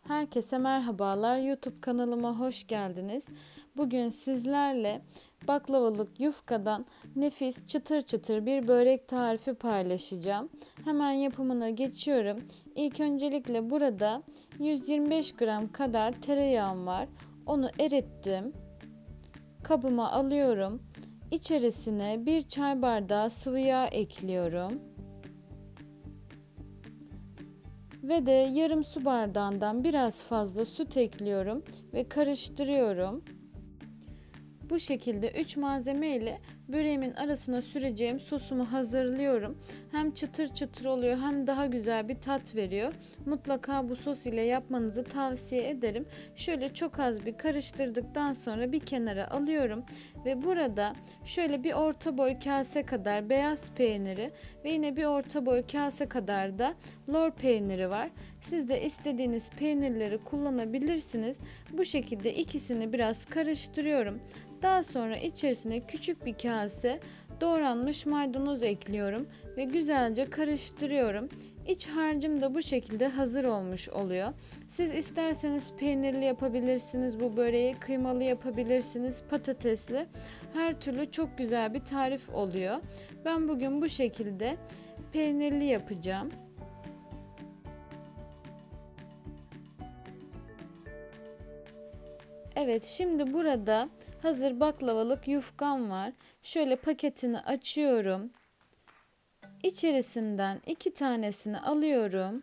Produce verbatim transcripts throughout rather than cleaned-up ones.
Herkese merhabalar. YouTube kanalıma hoş geldiniz. Bugün sizlerle baklavalık yufkadan nefis çıtır çıtır bir börek tarifi paylaşacağım. Hemen yapımına geçiyorum. İlk öncelikle burada yüz yirmi beş gram kadar tereyağım var. Onu erittim. Kabıma alıyorum. İçerisine bir çay bardağı sıvı yağ ekliyorum. Ve de yarım su bardağından biraz fazla süt ekliyorum ve karıştırıyorum. Bu şekilde üç malzeme ile böreğimin arasına süreceğim sosumu hazırlıyorum. Hem çıtır çıtır oluyor hem daha güzel bir tat veriyor. Mutlaka bu sos ile yapmanızı tavsiye ederim. Şöyle çok az bir karıştırdıktan sonra bir kenara alıyorum. Ve burada şöyle bir orta boy kase kadar beyaz peyniri ve yine bir orta boy kase kadar da lor peyniri var. Siz de istediğiniz peynirleri kullanabilirsiniz. Bu şekilde ikisini biraz karıştırıyorum. Daha sonra içerisine küçük bir kase doğranmış maydanoz ekliyorum ve güzelce karıştırıyorum. İç harcım da bu şekilde hazır olmuş oluyor. Siz isterseniz peynirli yapabilirsiniz bu böreği, kıymalı yapabilirsiniz, patatesli. Her türlü çok güzel bir tarif oluyor. Ben bugün bu şekilde peynirli yapacağım. Evet, şimdi burada hazır baklavalık yufkam var. Şöyle paketini açıyorum. İçerisinden iki tanesini alıyorum.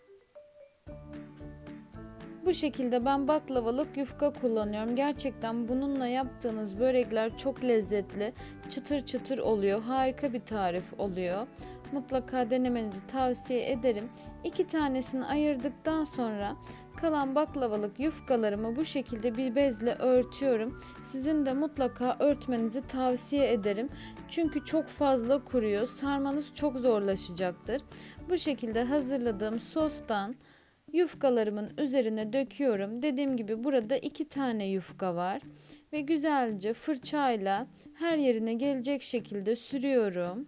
Bu şekilde ben baklavalık yufka kullanıyorum. Gerçekten bununla yaptığınız börekler çok lezzetli, çıtır çıtır oluyor. Harika bir tarif oluyor. Mutlaka denemenizi tavsiye ederim. İki tanesini ayırdıktan sonra kalan baklavalık yufkalarımı bu şekilde bir bezle örtüyorum. Sizin de mutlaka örtmenizi tavsiye ederim. Çünkü çok fazla kuruyor. Sarmanız çok zorlaşacaktır. Bu şekilde hazırladığım sostan yufkalarımın üzerine döküyorum. Dediğim gibi burada iki tane yufka var. Ve güzelce fırçayla her yerine gelecek şekilde sürüyorum.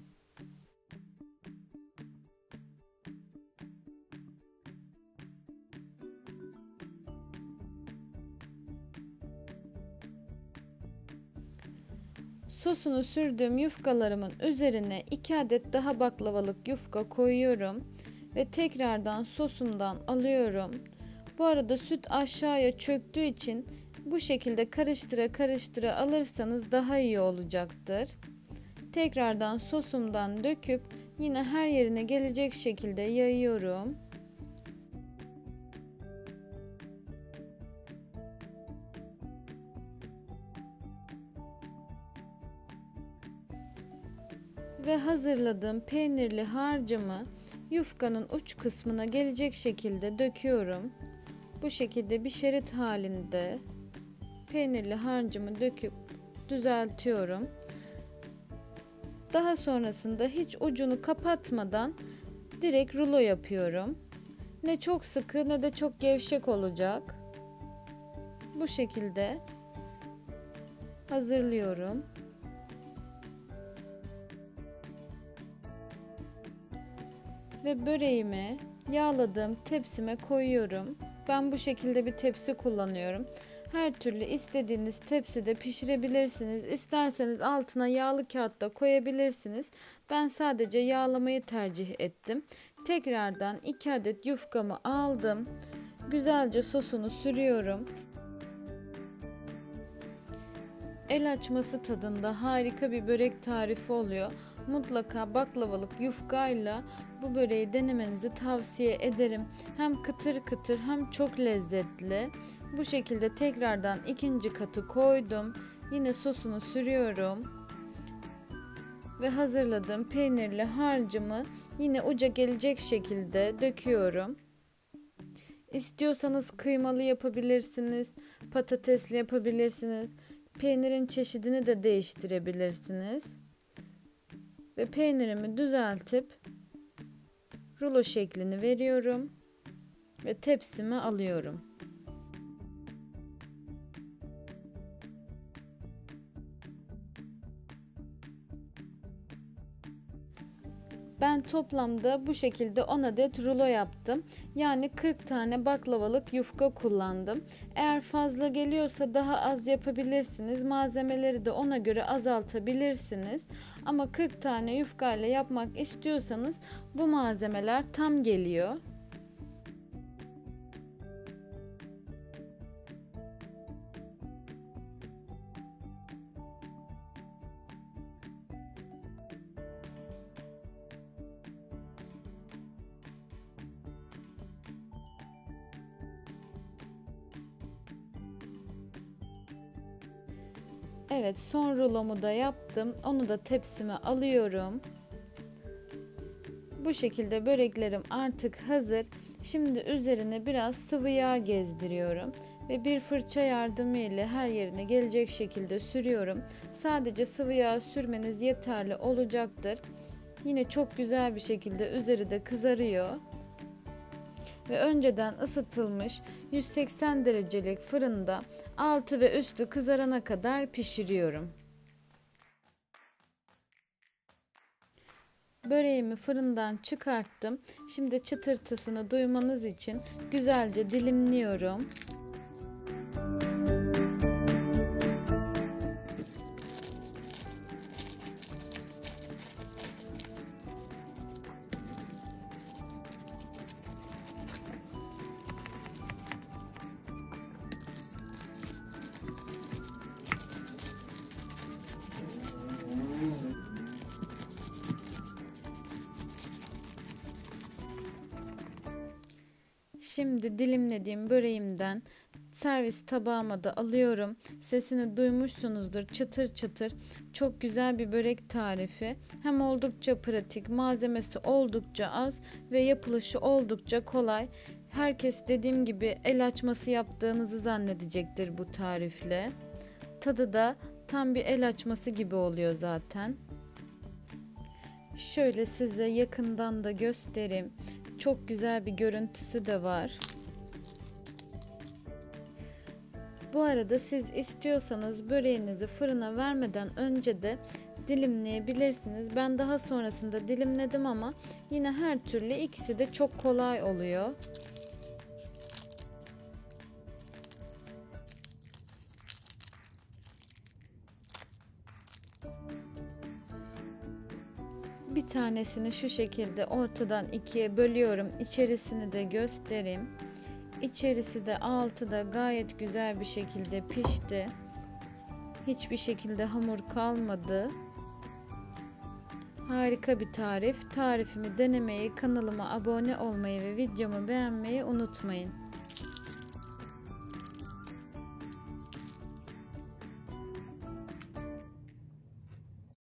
Sosunu sürdüğüm yufkalarımın üzerine iki adet daha baklavalık yufka koyuyorum ve tekrardan sosumdan alıyorum. Bu arada süt aşağıya çöktüğü için bu şekilde karıştıra karıştıra alırsanız daha iyi olacaktır. Tekrardan sosumdan döküp yine her yerine gelecek şekilde yayıyorum. Ve hazırladığım peynirli harcımı yufkanın uç kısmına gelecek şekilde döküyorum. Bu şekilde bir şerit halinde peynirli harcımı döküp düzeltiyorum. Daha sonrasında hiç ucunu kapatmadan direkt rulo yapıyorum. Ne çok sıkı ne de çok gevşek olacak. Bu şekilde hazırlıyorum. Ve böreğimi yağladığım tepsime koyuyorum. Ben bu şekilde bir tepsi kullanıyorum. Her türlü istediğiniz tepside pişirebilirsiniz. İsterseniz altına yağlı kağıt da koyabilirsiniz. Ben sadece yağlamayı tercih ettim. Tekrardan iki adet yufkamı aldım. Güzelce sosunu sürüyorum. El açması tadında harika bir börek tarifi oluyor. Mutlaka baklavalık yufkayla bu böreği denemenizi tavsiye ederim. Hem kıtır kıtır hem çok lezzetli. Bu şekilde tekrardan ikinci katı koydum. Yine sosunu sürüyorum. Ve hazırladığım peynirli harcımı yine uca gelecek şekilde döküyorum. İstiyorsanız kıymalı yapabilirsiniz, patatesli yapabilirsiniz. Peynirin çeşidini de değiştirebilirsiniz. Ve peynirimi düzeltip rulo şeklini veriyorum ve tepsime alıyorum. Ben toplamda bu şekilde on adet rulo yaptım. Yani kırk tane baklavalık yufka kullandım. Eğer fazla geliyorsa daha az yapabilirsiniz. Malzemeleri de ona göre azaltabilirsiniz. Ama kırk tane yufka ile yapmak istiyorsanız bu malzemeler tam geliyor. Evet, son rulomu da yaptım. Onu da tepsime alıyorum. Bu şekilde böreklerim artık hazır. Şimdi üzerine biraz sıvı yağ gezdiriyorum ve bir fırça yardımıyla her yerine gelecek şekilde sürüyorum. Sadece sıvı yağ sürmeniz yeterli olacaktır. Yine çok güzel bir şekilde üzeri de kızarıyor. Ve önceden ısıtılmış yüz seksen derecelik fırında altı ve üstü kızarana kadar pişiriyorum. Böreğimi fırından çıkarttım. Şimdi çıtırtısını duymanız için güzelce dilimliyorum. Şimdi dilimlediğim böreğimden servis tabağıma da alıyorum. Sesini duymuşsunuzdur, çıtır çıtır. Çok güzel bir börek tarifi. Hem oldukça pratik, malzemesi oldukça az ve yapılışı oldukça kolay. Herkes dediğim gibi el açması yaptığınızı zannedecektir bu tarifle. Tadı da tam bir el açması gibi oluyor zaten. Şöyle size yakından da göstereyim. Çok güzel bir görüntüsü de var. Bu arada siz istiyorsanız böreğinizi fırına vermeden önce de dilimleyebilirsiniz. Ben daha sonrasında dilimledim ama yine her türlü ikisi de çok kolay oluyor. Bir tanesini şu şekilde ortadan ikiye bölüyorum. İçerisini de göstereyim. İçerisi de altı da gayet güzel bir şekilde pişti. Hiçbir şekilde hamur kalmadı. Harika bir tarif. Tarifimi denemeyi, kanalıma abone olmayı ve videomu beğenmeyi unutmayın.